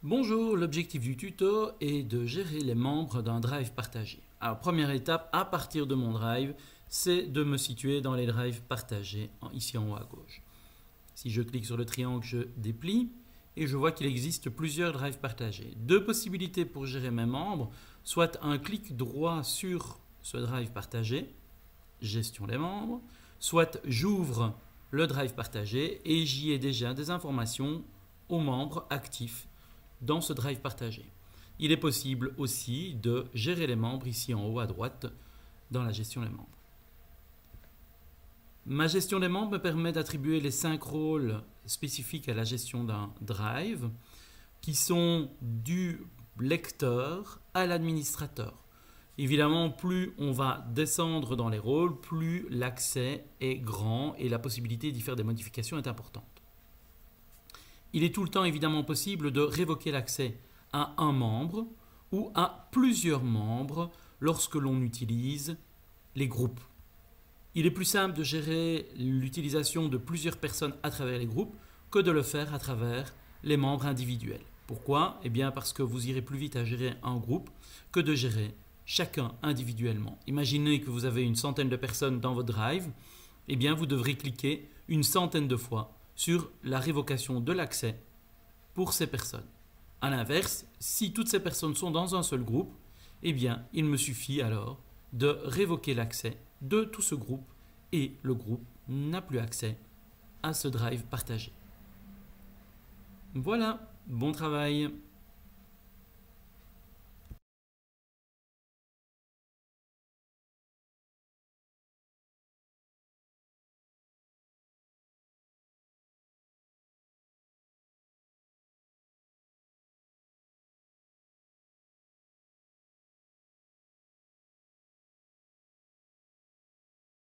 Bonjour, l'objectif du tuto est de gérer les membres d'un drive partagé. Alors première étape, à partir de mon drive, c'est de me situer dans les drives partagés, ici en haut à gauche. Si je clique sur le triangle, je déplie et je vois qu'il existe plusieurs drives partagés. Deux possibilités pour gérer mes membres, soit un clic droit sur ce drive partagé, gestion des membres, soit j'ouvre le drive partagé et j'y ai déjà des informations aux membres actifs dans ce drive partagé. Il est possible aussi de gérer les membres ici en haut à droite dans la gestion des membres. Ma gestion des membres me permet d'attribuer les 5 rôles spécifiques à la gestion d'un drive qui sont du lecteur à l'administrateur. Évidemment, plus on va descendre dans les rôles, plus l'accès est grand et la possibilité d'y faire des modifications est importante. Il est tout le temps évidemment possible de révoquer l'accès à un membre ou à plusieurs membres lorsque l'on utilise les groupes. Il est plus simple de gérer l'utilisation de plusieurs personnes à travers les groupes que de le faire à travers les membres individuels. Pourquoi? Eh bien parce que vous irez plus vite à gérer un groupe que de gérer chacun individuellement. Imaginez que vous avez une centaine de personnes dans votre drive, eh bien vous devrez cliquer une centaine de fois sur la révocation de l'accès pour ces personnes. A l'inverse, si toutes ces personnes sont dans un seul groupe, eh bien, il me suffit alors de révoquer l'accès de tout ce groupe et le groupe n'a plus accès à ce drive partagé. Voilà, bon travail!